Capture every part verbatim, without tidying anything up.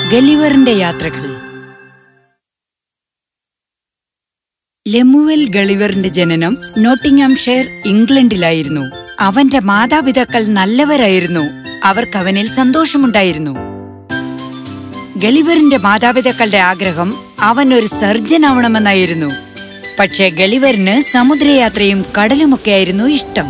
ഗളിവറിന്റെ യാത്രകൾ. ലെമുവൽ ഗളിവറിന്റെ ജനനം നോട്ടിംഗ്ഹാംഷയർ, ഇംഗ്ലണ്ടിലായിരുന്നു. അവന്റെ മാതാപിതാക്കൾ നല്ലവരായിരുന്നു. അവർക്ക് അവനിൽ സന്തോഷമുണ്ടായിരുന്നു. ഗളിവറിന്റെ മാതാപിതാക്കളുടെ ആഗ്രഹം അവൻ ഒരു സർജൻ ആവണമെന്നായിരുന്നു. പക്ഷേ ഗളിവറിന് സമുദ്രയാത്രയും കടലുമൊക്കെയായിരുന്നു ഇഷ്ടം.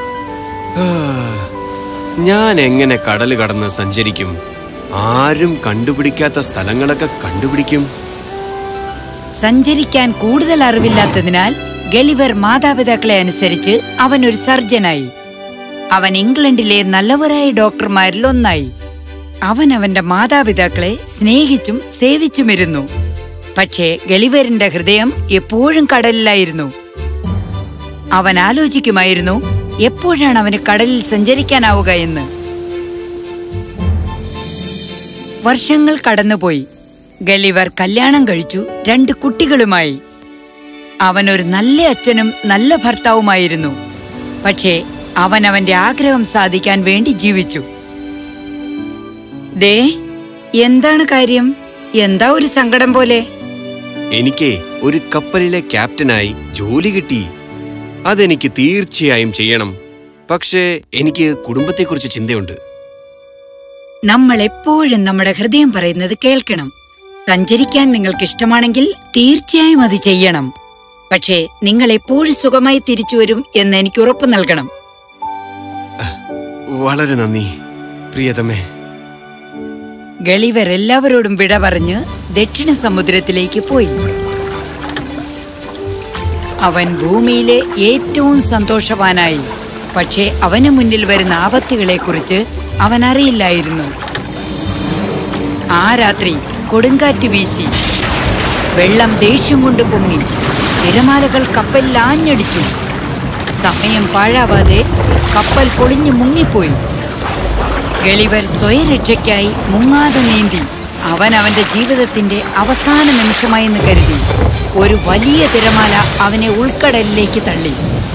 ഞാൻ എങ്ങനെ കടല് കടന്ന് സഞ്ചരിക്കും? ആരും കണ്ടുപിടിക്കാത്ത സ്ഥലങ്ങളൊക്കെ കണ്ടുപിടിക്കും. സഞ്ചരിക്കാൻ കൂടുതൽ അറിവില്ലാത്തതിനാൽ ഗളിവർ മാതാപിതാക്കളെ അനുസരിച്ച് അവൻ ഒരു സർജനായി. അവൻ ഇംഗ്ലണ്ടിലെ നല്ലവരായ ഡോക്ടർമാരിൽ ഒന്നായി. അവൻ അവന്റെ മാതാപിതാക്കളെ സ്നേഹിച്ചും സേവിച്ചുമിരുന്നു. പക്ഷേ ഗളിവറിന്റെ ഹൃദയം എപ്പോഴും കടലിലായിരുന്നു. അവൻ ആലോചിക്കുമായിരുന്നു എപ്പോഴാണ് അവന് കടലിൽ സഞ്ചരിക്കാനാവുക എന്ന്. വർഷങ്ങൾ കടന്നുപോയി. ഗളിവർ കല്യാണം കഴിച്ചു, രണ്ട് കുട്ടികളുമായി. അവൻ ഒരു നല്ല അച്ഛനും നല്ല ഭർത്താവുമായിരുന്നു. പക്ഷേ അവൻ അവന്റെ ആഗ്രഹം സാധിക്കാൻ വേണ്ടി ജീവിച്ചു. ദേ, എന്താണ് കാര്യം? എന്താ ഒരു സങ്കടം പോലെ? എനിക്ക് ഒരു കപ്പലിലെ ക്യാപ്റ്റനായി ജോലി കിട്ടി. അതെനിക്ക് തീർച്ചയായും ചെയ്യണം. പക്ഷേ എനിക്ക് കുടുംബത്തെക്കുറിച്ച് ചിന്തയുണ്ട്. നമ്മൾ എപ്പോഴും നമ്മുടെ ഹൃദയം പറയുന്നത് കേൾക്കണം. സഞ്ചരിക്കാൻ നിങ്ങൾക്ക് ഇഷ്ടമാണെങ്കിൽ തീർച്ചയായും അത് ചെയ്യണം. പക്ഷേ നിങ്ങൾ എപ്പോഴും സുഖമായി തിരിച്ചു വരും എന്ന് എനിക്ക് ഉറപ്പു നൽകണം. വളരെ നന്ദി പ്രിയതമേ. ഗളിവർ എല്ലാവരോടും വിട പറഞ്ഞ് ദക്ഷിണ സമുദ്രത്തിലേക്ക് പോയി. അവൻ ഭൂമിയിലെ ഏറ്റവും സന്തോഷവാനായി. പക്ഷേ അവന് മുന്നിൽ വരുന്ന ആപത്തുകളെ കുറിച്ച് അവൻ അറിയില്ലായിരുന്നു. ആ രാത്രി കൊടുങ്കാറ്റ് വീശി. വെള്ളം ദേഷ്യം കൊണ്ട് പൊങ്ങി. തിരമാലകൾ കപ്പലിൽ ആഞ്ഞടിച്ചു. സമയം പാഴാവാതെ കപ്പൽ പൊളിഞ്ഞു മുങ്ങിപ്പോയി. ഗളിവർ സ്വയരക്ഷയ്ക്കായി മുങ്ങാതെ നീന്തി. അവൻ അവന്റെ ജീവിതത്തിന്റെ അവസാന നിമിഷമായെന്ന് കരുതി. ഒരു വലിയ തിരമാല അവനെ ഉൾക്കടലിലേക്ക് തള്ളി.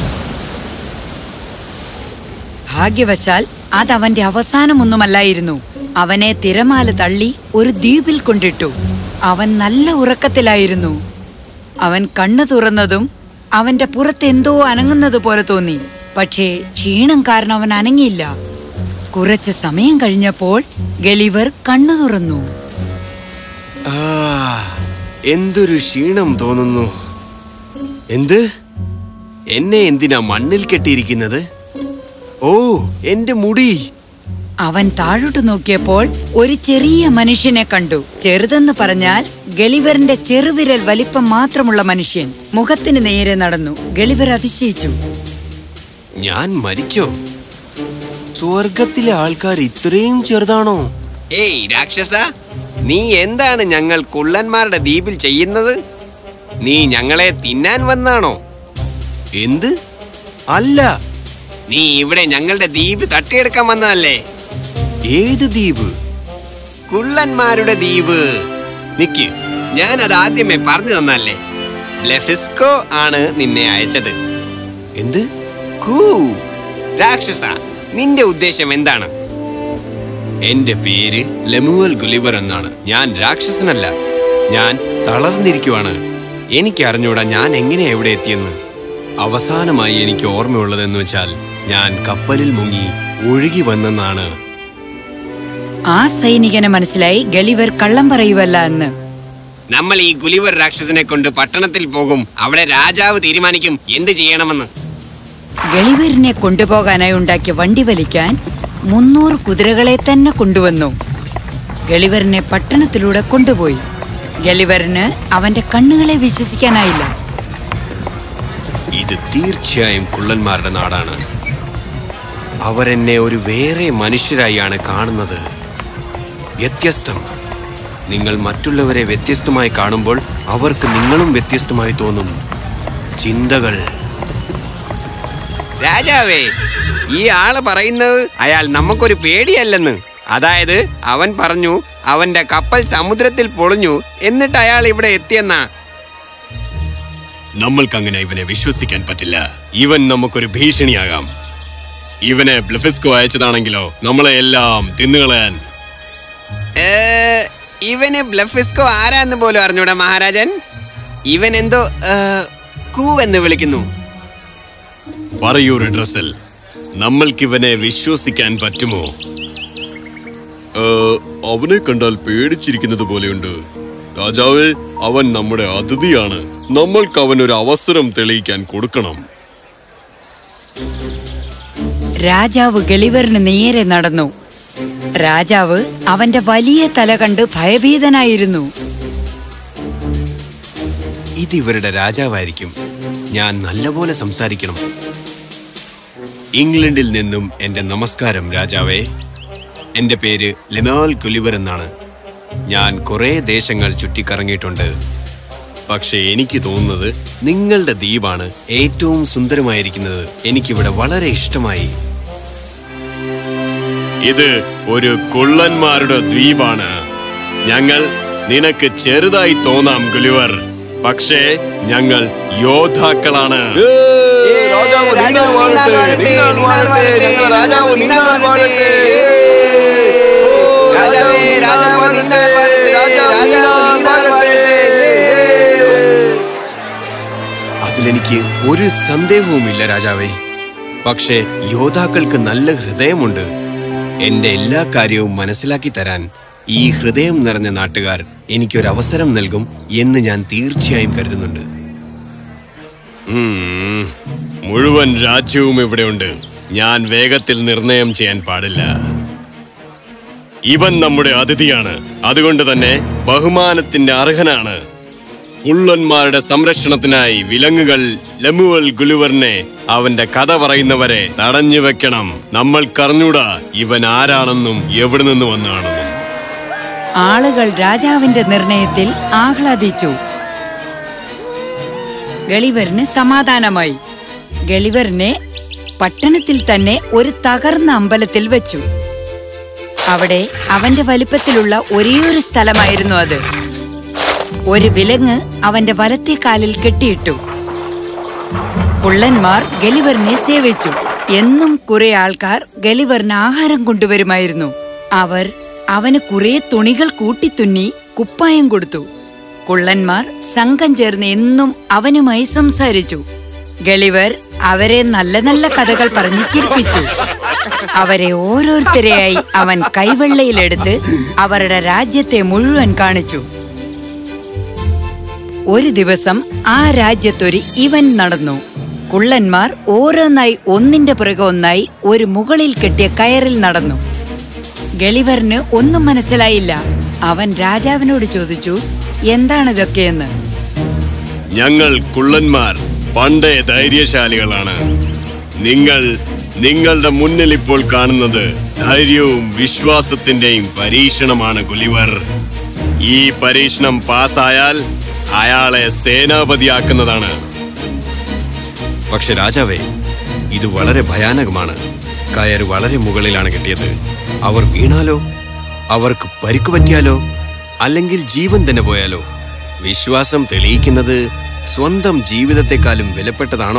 ഭാഗ്യവശാൽ അതവന്റെ അവസാനമൊന്നുമല്ലായിരുന്നു. അവനെ തിരമാല തള്ളി ഒരു ദ്വീപിൽ കൊണ്ടിട്ടു. അവൻ നല്ല ഉറക്കത്തിലായിരുന്നു. അവൻ കണ്ണു തുറന്നതും അവന്റെ പുറത്ത് എന്തോ അനങ്ങുന്നത് പോലെ തോന്നി. പക്ഷേ ക്ഷീണം കാരണം അവൻ അനങ്ങിയില്ല. കുറച്ച് സമയം കഴിഞ്ഞപ്പോൾ ഗളിവർ കണ്ണു തുറന്നു. എന്തൊരു ക്ഷീണം തോന്നുന്നു. എന്ത്? എന്നെ എന്തിനാ മണ്ണിൽ കെട്ടിയിരിക്കുന്നത്? ഓ, എന്റെ മുടി! അവൻ താഴോട്ട് നോക്കിയപ്പോൾ ഒരു ചെറിയ മനുഷ്യനെ കണ്ടു. ചെറുതെന്ന് പറഞ്ഞാൽ ഗളിവറിന്റെ ചെറുവിരൽ വലിപ്പം മാത്രമുള്ള മനുഷ്യൻ മുഖത്തിന് നേരെ നടന്നു. ഗളിവർ അതിശയിച്ചു. ഞാൻ മരിച്ചോ? സ്വർഗത്തിലെ ആൾക്കാർ ഇത്രയും ചെറുതാണോ? ഏയ് രാക്ഷസ, നീ എന്താണ് ഞങ്ങൾ കുള്ളന്മാരുടെ ദ്വീപിൽ ചെയ്യുന്നത്? നീ ഞങ്ങളെ തിന്നാൻ വന്നാണോ? എന്ത്? അല്ല, നീ ഇവിടെ ഞങ്ങളുടെ ദ്വീപ് തട്ടിയെടുക്കാൻ വന്നതല്ലേ? ഏത് ദ്വീപ്? കുള്ളന്മാരുടെ ദ്വീപ്. നിക്ക്, ഞാൻ അത് ആദ്യമേ പറഞ്ഞു തന്നല്ലേ. ബ്ലെഫിസ്കോ ആണ് നിന്നെ അയച്ചത്. എന്ത്? കൂ രാക്ഷസ, നിന്റെ ഉദ്ദേശം എന്താണ്? എന്റെ പേര് ലെമുവൽ ഗളിവർ എന്നാണ്. ഞാൻ രാക്ഷസനല്ല. ഞാൻ തളർന്നിരിക്കുവാണ്. എനിക്ക് അറിഞ്ഞൂടാ ഞാൻ എങ്ങനെ എവിടെ എത്തിയെന്ന്. അവസാനമായി എനിക്ക് ഓർമ്മയുള്ളതെന്ന് വെച്ചാൽ ഞാൻ കപ്പലിൽ മുങ്ങി ഒഴുകി വന്നെന്നാണ്. ആ സൈനികനെ മനസ്സിലായി ഗളിവർ കള്ളം പറയുവല്ല എന്ന്. നമ്മൾ ഈ ഗുലിവർ രാക്ഷസനെ കൊണ്ട് പട്ടണത്തിൽ പോകും. അവിടെ രാജാവ് തീരുമാനിക്കും എന്ത് ചെയ്യണമെന്ന്. ഗളിവറിനെ കൊണ്ടുപോകാനായി ഉണ്ടാക്കിയ വണ്ടി വലിക്കാൻ മുന്നൂറ് കുതിരകളെ തന്നെ കൊണ്ടുവന്നു. ഗളിവറിനെ പട്ടണത്തിലൂടെ കൊണ്ടുപോയി. ഗളിവറിന് അവന്റെ കണ്ണുകളെ വിശ്വസിക്കാനായില്ല. ഇത് തീർച്ചയായും കുള്ളന്മാരുടെ നാടാണ്. അവരെന്നെ ഒരു വേറെ മനുഷ്യരായാണ് കാണുന്നത്. വ്യത്യസ്തം. നിങ്ങൾ മറ്റുള്ളവരെ വ്യത്യസ്തമായി കാണുമ്പോൾ അവർക്ക് നിങ്ങളും വ്യത്യസ്തമായി തോന്നും. ചിന്തകൾ. രാജാവേ, ഈ ആള് പറയുന്നത് അയാൾ നമുക്കൊരു പേടിയല്ലെന്ന്. അതായത് അവൻ പറഞ്ഞു അവന്റെ കപ്പൽ സമുദ്രത്തിൽ പൊളിഞ്ഞു, എന്നിട്ട് അയാൾ ഇവിടെ എത്തിയെന്നാ. നമ്മൾക്കങ്ങനെ ഇവനെ വിശ്വസിക്കാൻ പറ്റില്ല. ഇവൻ നമുക്കൊരു ഭീഷണിയാകാം. ഇവനെ ബ്ലെഫിസ്കോ അയച്ചതാണെങ്കിലോ നമ്മളെ എല്ലാം തിന്നുകളയാൻ. ഇവന് ബ്ലഫിസ്കോ ആരാന്ന് പോലും അറിഞ്ഞൂടാ മഹാരാജൻ. ഇവൻ എന്തോ കൂ എന്ന് വിളിക്കുന്നു. പറയൂ റെഡ്രസൽ, നമ്മൾക്കിവനെ വിശ്വസിക്കാൻ പറ്റുമോ? അവനെ കണ്ടാൽ പേടിച്ചിരിക്കുന്നത് പോലെയുണ്ട് രാജാവേ. അവൻ നമ്മുടെ അതിഥിയാണ്. നമ്മൾക്ക് അവനൊരു അവസരം തെളിയിക്കാൻ കൊടുക്കണം. രാജാവ് ഗളിവറിന് നേരെ നടന്നു. രാജാവ് അവന്റെ വലിയ തല കണ്ട് ഭയഭീതനായിരുന്നു. ഇതിവരുടെ രാജാവായിരിക്കും. ഞാൻ നല്ലപോലെ സംസാരിക്കണം. ഇംഗ്ലണ്ടിൽ നിന്നും എന്റെ നമസ്കാരം രാജാവേ. എന്റെ പേര് ലെമാൽ ഗുലിവർ എന്നാണ്. ഞാൻ കുറെ ദേശങ്ങൾ ചുറ്റിക്കറങ്ങിയിട്ടുണ്ട്. പക്ഷെ എനിക്ക് തോന്നുന്നത് നിങ്ങളുടെ ദ്വീപാണ് ഏറ്റവും സുന്ദരമായിരിക്കുന്നത്. എനിക്കിവിടെ വളരെ ഇഷ്ടമായി. ഇത് ഒരു കുള്ളന്മാരുടെ ദ്വീപാണ്. ഞങ്ങൾ നിനക്ക് ചെറുതായി തോന്നാം ഗുലിവർ, പക്ഷേ ഞങ്ങൾ യോദ്ധാക്കളാണ്. അതിലെനിക്ക് ഒരു സന്ദേഹവുമില്ല രാജാവേ. പക്ഷേ യോദ്ധാക്കൾക്ക് നല്ല ഹൃദയമുണ്ട്. എന്റെ എല്ലാ കാര്യവും മനസ്സിലാക്കി തരാൻ ഈ ഹൃദയം നിറഞ്ഞ നാട്ടുകാർ എനിക്കൊരവസരം നൽകും എന്ന് ഞാൻ തീർച്ചയായും കരുതുന്നുണ്ട്. മുഴുവൻ രാജ്യവും ഇവിടെയുണ്ട്. ഞാൻ വേഗത്തിൽ നിർണയം ചെയ്യാൻ പാടില്ല. ഇവൻ നമ്മുടെ അതിഥിയാണ്, അതുകൊണ്ട് തന്നെ ബഹുമാനത്തിന്റെ അർഹനാണ്. കുള്ളന്മാരുടെ സംരക്ഷണത്തിനായി വിലങ്ങുകൾ ലെമുവൽ ഗുലിവറിനെ അവന്റെ കഥ പറയുന്നവരെ തടഞ്ഞു വെക്കണം. നമ്മൾക്കറിഞ്ഞൂടാ ഇവൻ ആരാണെന്നും എവിടെ നിന്ന് വന്നാണെന്നും. ആളുകൾ രാജാവിന്റെ നിർണയത്തിൽ ആഹ്ലാദിച്ചു. ഗളിവറിന് സമാധാനമായി. ഗളിവറിനെ പട്ടണത്തിൽ തന്നെ ഒരു തകർന്ന അമ്പലത്തിൽ വെച്ചു. അവിടെ അവന്റെ വലിപ്പത്തിലുള്ള ഒരേയൊരു സ്ഥലമായിരുന്നു അത്. ഒരു വിലങ്ങ് അവന്റെ വലത്തെ കാലിൽ കെട്ടിയിട്ടു. കുള്ളന്മാർ ഗളിവറിനെ സേവിച്ചു. എന്നും കുറെ ആൾക്കാർ ഗളിവറിന് ആഹാരം കൊണ്ടുവരുമായിരുന്നു. അവർ അവന് കുറെ തുണികൾ കൂട്ടിത്തുന്നി കുപ്പായം കൊടുത്തു. കുള്ളന്മാർ സംഘം ചേർന്ന് എന്നും അവനുമായി സംസാരിച്ചു. ഗളിവർ അവരെ നല്ല നല്ല കഥകൾ പറഞ്ഞു ചിരിപ്പിച്ചു. അവരെ ഓരോരുത്തരെയായി അവൻ കൈവെള്ളയിലെടുത്ത് അവരുടെ രാജ്യത്തെ മുഴുവൻ കാണിച്ചു. ഒരു ദിവസം ആ രാജ്യത്തൊരു ഇവന്റ് നടന്നു. കുള്ളന്മാർ ഓരോന്നായി ഒന്നിന്റെ പുറകെ ഒന്നായി ഒരു മുകളിൽ കെട്ടിയ കയറിൽ നടന്നു. ഗളിവറിന് ഒന്നും മനസ്സിലായില്ല. അവൻ രാജാവിനോട് ചോദിച്ചു, എന്താണിതൊക്കെയെന്ന്. ഞങ്ങൾ കുള്ളന്മാർ പണ്ടേ ധൈര്യശാലികളാണ്. നിങ്ങൾ നിങ്ങളുടെ മുന്നിൽ ഇപ്പോൾ കാണുന്നത് ധൈര്യവും വിശ്വാസത്തിന്റെയും പരീക്ഷണമാണ് ഗുലിവർ. ഈ പരീക്ഷണം പാസ്സായാൽ അയാളെ സേനാപതിയാക്കുന്നതാണ്. പക്ഷെ രാജാവേ, ഇത് വളരെ ഭയാനകമാണ്. കയർ വളരെ മുകളിലാണ് കെട്ടിയത്. അവർ വീണാലോ, അവർക്ക് പരിക്കു പറ്റിയാലോ, അല്ലെങ്കിൽ ജീവൻ തന്നെ പോയാലോ? വിശ്വാസം തെളിയിക്കുന്നത് സ്വന്തം ജീവിതത്തെക്കാളും വിലപ്പെട്ടതാണോ?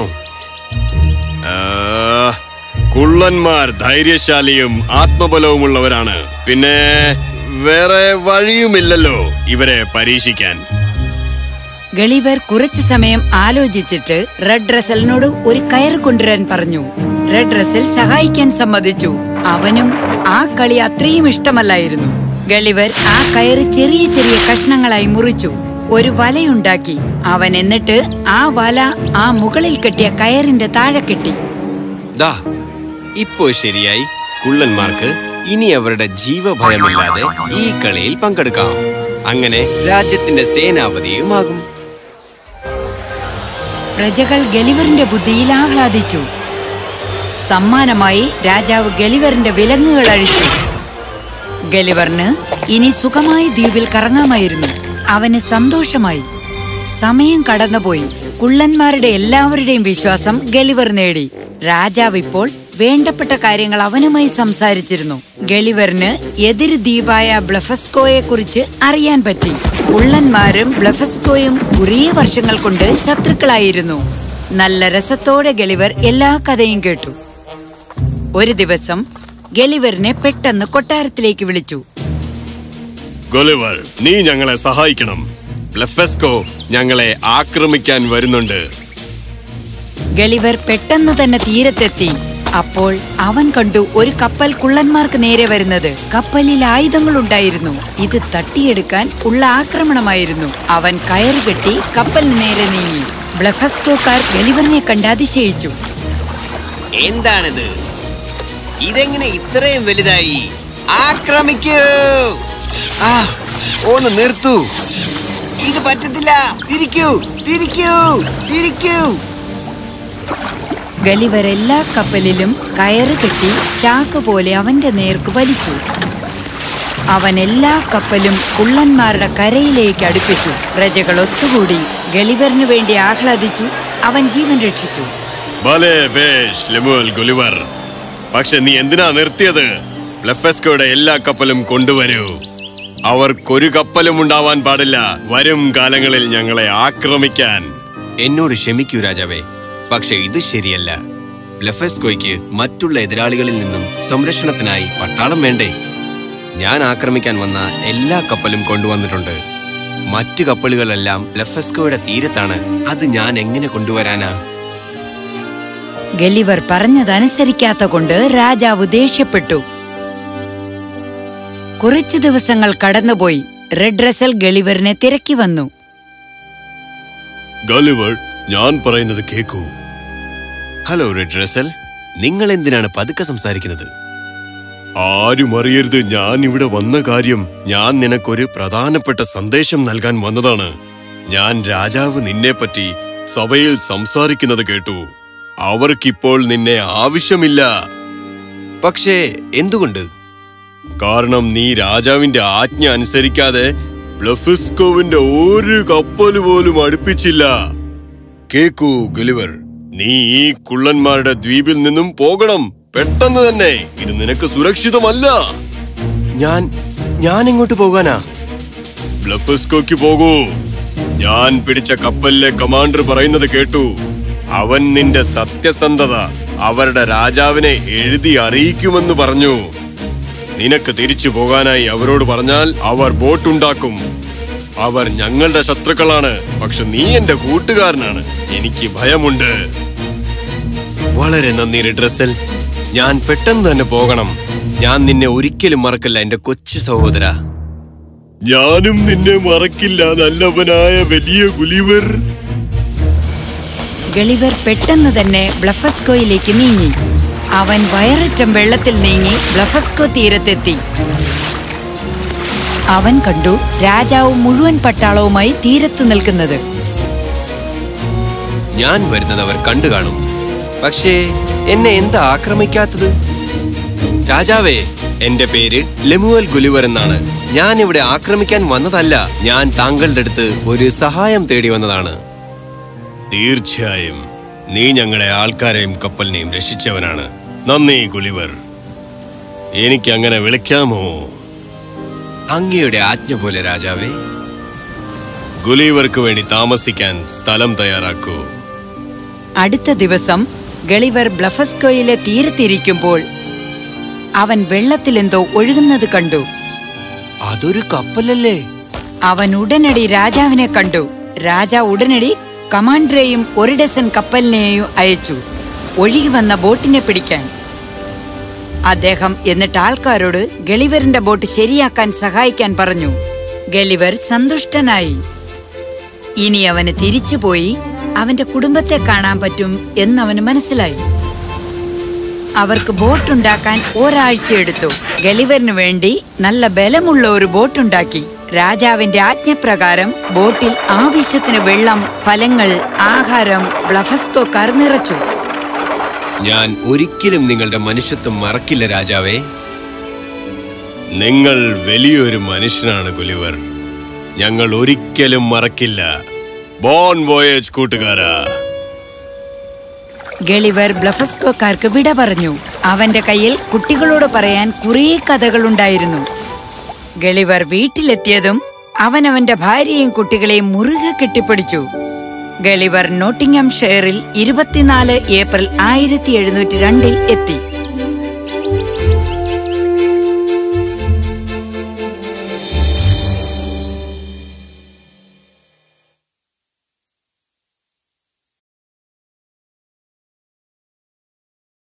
കുള്ളന്മാർ ധൈര്യശാലിയും ആത്മബലവുമുള്ളവരാണ്. പിന്നെ വേറെ വഴിയുമില്ലല്ലോ ഇവരെ പരീക്ഷിക്കാൻ. ഗളിവർ കുറച്ചു സമയം ആലോചിച്ചിട്ട് റെഡ് റസലിനോട് ഒരു കയർ കൊണ്ടുവരാൻ പറഞ്ഞു. റെഡ് റസൽ സഹായിക്കാൻ സമ്മതിച്ചു. അവനും ആ കളി അത്രയും ഇഷ്ടമല്ലായിരുന്നു. ഗളിവർ ആ കയറ് ചെറിയ ചെറിയ കഷ്ണങ്ങളായി മുറിച്ചു. ഒരു വലയുണ്ടാക്കി. അവൻ എന്നിട്ട് ആ വല ആ മുകളിൽ കെട്ടിയ കയറിന്റെ താഴെ കെട്ടി. ദാ ഇപ്പോ ശരിയായി. കുള്ളന്മാർക്ക് ഇനി അവരുടെ ജീവഭയമില്ലാതെ ഈ കളിയിൽ പങ്കെടുക്കാം. അങ്ങനെ രാജ്യത്തിന്റെ സേനാപതിയുമാകും. പ്രജകൾ ഗളിവറിന്റെ ബുദ്ധിയിൽ ആഹ്ലാദിച്ചു. സമ്മാനമായി രാജാവ് ഗളിവറിന്റെ വിലങ്ങുകൾ അഴിച്ചു. ഗളിവറിന് ഇനി സുഖമായി ദ്വീപിൽ കറങ്ങാമായിരുന്നു. അവന് സന്തോഷമായി. സമയം കടന്നുപോയി. കുള്ളന്മാരുടെ എല്ലാവരുടെയും വിശ്വാസം ഗളിവർ നേടി. രാജാവ് ഇപ്പോൾ വേണ്ടപ്പെട്ട കാര്യങ്ങൾ അവനുമായി സംസാരിച്ചിരുന്നു. ഗളിവറിന് എതിർ ദ്വീപായ ബ്ലഫസ്കോയെ കുറിച്ച് അറിയാൻ പറ്റി. കുള്ളന്മാരും ബ്ലഫസ്കോയും കുറേ വർഷങ്ങൾ കൊണ്ട് ശത്രുക്കളായിരുന്നു. നല്ല രസത്തോടെ ഗളിവർ എല്ലാ കഥയും കേട്ടു. ഒരു ദിവസം ഗളിവറിനെ പെട്ടെന്ന് കൊട്ടാരത്തിലേക്ക് വിളിച്ചു. ഗുലിവർ, നീ ഞങ്ങളെ സഹായിക്കണം. ബ്ലഫസ്കോ ഞങ്ങളെ ആക്രമിക്കാൻ വരുന്നുണ്ട്. ഗളിവർ പെട്ടെന്ന് തന്നെ തീരത്തെത്തി. അപ്പോൾ അവൻ കണ്ടു ഒരു കപ്പൽ കുള്ളന്മാർക്ക് നേരെ വരുന്നത്. കപ്പലിൽ ആയുധങ്ങൾ ഉണ്ടായിരുന്നു. ഇത് തട്ടിയെടുക്കാൻ ഉള്ള ആക്രമണമായിരുന്നു. അവൻ കയറുകെട്ടി കപ്പലിന് നേരെ നീങ്ങി. ബ്ലഫസ്കോക്കാർ ഗളിവറിനെ കണ്ട് അതിശയിച്ചു. എന്താണിത്? ഇതെങ്ങനെ ഇത്രയും വലുതായി? ആക്രമിക്കൂ! ആ, ഒന്ന് നിർത്തൂ. ഇത് പറ്റത്തില്ല. തിരിക്കൂ, തിരിക്കൂ, തിരിക്കൂ. ഗളിവർ എല്ലാ കപ്പലിലും കയറ് കെട്ടി ചാക്ക് പോലെ അവന്റെ നേർക്ക് വലിച്ചു. അവൻ എല്ലാ കപ്പലും കുള്ളന്മാരുടെ കരയിലേക്ക് അടുപ്പിച്ചു. പ്രജകൾ ഒത്തുകൂടി ഗളിവറിനു വേണ്ടി ആഹ്ലാദിച്ചു. അവൻ ജീവൻ രക്ഷിച്ചു. ഗുലിവർ, പക്ഷെ നീ എന്തിനാ നിർത്തിയത്? ബ്ലഫസ്കോയുടെ എല്ലാ കപ്പലും കൊണ്ടുവരൂ. അവർക്കൊരു കപ്പലും ഉണ്ടാവാൻ പാടില്ല വരും കാലങ്ങളിൽ ഞങ്ങളെ ആക്രമിക്കാൻ. എന്നോട് ക്ഷമിക്കൂ രാജാവേ, പക്ഷെ ഇത് ശരിയല്ല. ബ്ലഫസ്കോയ്ക്ക് മറ്റുള്ള എതിരാളികളിൽ നിന്നും സംരക്ഷണത്തിനായി പട്ടാളം വേണ്ടേ? ഞാൻ ആക്രമിക്കാൻ വന്ന എല്ലാ കപ്പലും കൊണ്ടുവന്നിട്ടുണ്ട്. മറ്റു കപ്പലുകളെല്ലാം ബ്ലഫസ്കോയുടെ തീരത്താണ്. അത് ഞാൻ എങ്ങനെ കൊണ്ടുവരാനാ? ഗളിവർ പറഞ്ഞതനുസരിക്കാത്ത കൊണ്ട് രാജാവ് ദേഷ്യപ്പെട്ടു. കുറച്ചു ദിവസങ്ങൾ കടന്നുപോയി. റെഡ് റസൽ ഗളിവറിനെ തിരക്കി വന്നു. ഗളിവർ, ഞാൻ പറയുന്നത് കേക്കൂ. ഹലോ റെഡ് റസൽ, നിങ്ങൾ എന്തിനാണ് പതുക്കെ സംസാരിക്കുന്നത്? ആരും അറിയരുത് ഞാൻ ഇവിടെ വന്ന കാര്യം. ഞാൻ നിനക്കൊരു പ്രധാനപ്പെട്ട സന്ദേശം നൽകാൻ വന്നതാണ്. ഞാൻ രാജാവ് നിന്നെ പറ്റി സഭയിൽ സംസാരിക്കുന്നത് കേട്ടു. അവർക്കിപ്പോൾ നിന്നെ ആവശ്യമില്ല. പക്ഷേ എന്തുകൊണ്ട്? കാരണം നീ രാജാവിന്റെ ആജ്ഞ അനുസരിക്കാതെ ബ്ലഫസ്കോവിന്റെ ഒരു കപ്പല് പോലും അടുപ്പിച്ചില്ല. കേക്കൂ ഗളിവർ, നീ ഈ കുള്ളന്മാരുടെ ദ്വീപിൽ നിന്നും പോകണം, പെട്ടെന്ന് തന്നെ. ഇത് നിനക്ക് സുരക്ഷിതമല്ല. ഞാൻ ഞാൻ എങ്ങോട്ട് പോകാനാ? ബ്ലഫസ്കോയ്ക്ക് പോകൂ. ഞാൻ പിടിച്ച കപ്പലിലെ കമാൻഡർ പറയുന്നത് കേട്ടു. അവൻ നിന്റെ സത്യസന്ധത അവരുടെ രാജാവിനെ എഴുതി അറിയിക്കുമെന്ന് പറഞ്ഞു. നിനക്ക് തിരിച്ചു പോകാനായി അവരോട് പറഞ്ഞാൽ അവർ ബോട്ടുണ്ടാക്കും. അവർ ഞങ്ങളുടെ ശത്രുക്കളാണ്, പക്ഷെ നീ എന്റെ കൂട്ടുകാരനാണ്. എനിക്ക് ഭയമുണ്ട്. വളരെ നന്ദി റെഡ് റസൽ. ഞാൻ പെട്ടെന്ന് തന്നെ പോകണം. ഞാൻ നിന്നെ ഒരിക്കലും മറക്കില്ല എന്റെ കൊച്ചു സഹോദര. ഞാനും നിന്നെ മറക്കില്ല നല്ലവനായ വലിയ ഗുലിവർ. ഗളിവർ പെട്ടെന്ന് തന്നെ ബ്ലഫസ്കോയിലേക്ക് നീങ്ങി. അവൻ വയററ്റം വെള്ളത്തിൽ നീങ്ങി ബ്ലഫസ്കോ തീരത്തെത്തി. അവൻ കണ്ടു രാജാവ് മുഴുവൻ പട്ടാളവുമായി തീരത്തു നിൽക്കുന്നത്. ഞാൻ വരുന്നത് അവർ കണ്ടു കാണും. പക്ഷേ എന്നെ എന്താ ആക്രമിക്കാത്തത്? രാജാവേ, എന്റെ പേര് ലെമുവൽ ഗുലിവർ എന്നാണ്. ഞാൻ ഇവിടെ ആക്രമിക്കാൻ വന്നതല്ല. ഞാൻ താങ്കളുടെ അടുത്ത് ഒരു സഹായം തേടി വന്നതാണ്. തീർച്ചയായും നീ ഞങ്ങളുടെ ആൾക്കാരെയും കപ്പലിനെയും രക്ഷിച്ചവനാണ്. നന്ദി ഗുലിവർ. എനിക്ക് അങ്ങനെ വിളിക്കാമോ? അങ്ങയുടെ ആജ്ഞ പോലെ രാജാവേ. ഗുലിവർക്ക് വേണ്ടി താമസിക്കാൻ സ്ഥലം തയ്യാറാക്കൂ. അടുത്ത ദിവസം ഗളിവർ ബ്ലഫസ്കോയിലെ തീരത്തിരിക്കുമ്പോൾ അവൻ വെള്ളത്തിലെന്തോ ഒഴുകുന്നത് കണ്ടു. അതൊരു കപ്പലല്ലേ? അവൻ ഉടനടി രാജാവിനെ കണ്ടു. രാജാവ് ഉടനടി കമാൻഡറെയും ഒരു ഡസൻ കപ്പലിനെയും അയച്ചു ഒഴുകി വന്ന ബോട്ടിനെ പിടിക്കാൻ. അദ്ദേഹം എന്നിട്ട് ആൾക്കാരോട് ഗളിവറിന്റെ ബോട്ട് ശരിയാക്കാൻ സഹായിക്കാൻ പറഞ്ഞു. ഗളിവർ സന്തുഷ്ടനായി. ഇനി അവന് തിരിച്ചുപോയി അവന്റെ കുടുംബത്തെ കാണാൻ പറ്റും എന്നവന് മനസ്സിലായി. അവർക്ക് ബോട്ടുണ്ടാക്കാൻ ഒരാഴ്ച എടുത്തു. ഗളിവറിനു വേണ്ടി നല്ല ബലമുള്ള ഒരു ബോട്ടുണ്ടാക്കി. രാജാവിന്റെ ആജ്ഞപ്രകാരം ബോട്ടിൽ ആവശ്യത്തിന് വെള്ളം, ഫലങ്ങൾ, ആഹാരം ബ്ലഫസ്കോക്കാർ നിറച്ചു. ഞാൻ ഒരിക്കലും നിങ്ങളുടെ മനുഷ്യത്വം മറക്കില്ല രാജാവേ. നിങ്ങൾ വലിയൊരു മനുഷ്യനാണ് ഗുലിവർ. ഞങ്ങൾ ഒരിക്കലും മറക്കില്ല. ബോൺ വോയേജ് കൂട്ടുകാരാ. ഗളിവർ ബ്ലഫസ്കോക്കാർക്ക് വിട പറഞ്ഞു. അവന്റെ കയ്യിൽ കുട്ടികളോട് പറയാൻ കുറേ കഥകളുണ്ടായിരുന്നു. ഗളിവർ വീട്ടിലെത്തിയതും അവൻ അവന്റെ ഭാര്യയും കുട്ടികളെയും മുറുകെ കെട്ടിപ്പിടിച്ചു. ഗളിവർ നോട്ടിംഗ്ഹാം ഷെയറിൽ ഇരുപത്തിനാല് ഏപ്രിൽ ആയിരത്തി എഴുന്നൂറ്റി രണ്ടിൽ എത്തി.